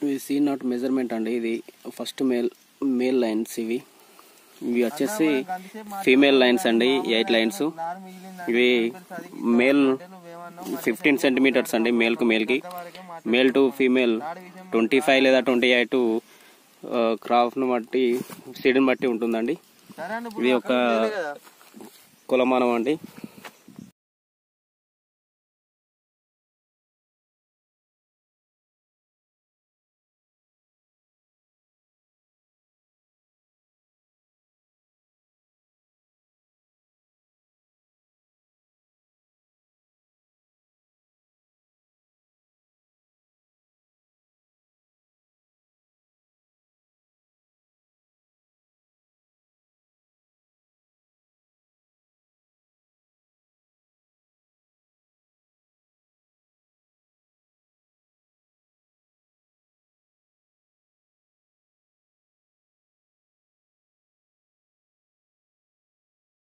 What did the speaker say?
ఇది see not measurement అండి. ఇది ఫస్ట్ మేల్ లైన్స్. ఇవి వచ్చేసి ఫీమేల్ లైన్స్ అండి. 8 లైన్స్. ఇవి మేల్ 15 సెంటీమీటర్స్ అండి. మేల్ కి మేల్ టు ఫీమేల్ 25 లేదా 28 క్రాప్ ను బట్టి సీడ్ని బట్టి ఉంటుందండి. ఇది ఒక కులమానం అండి.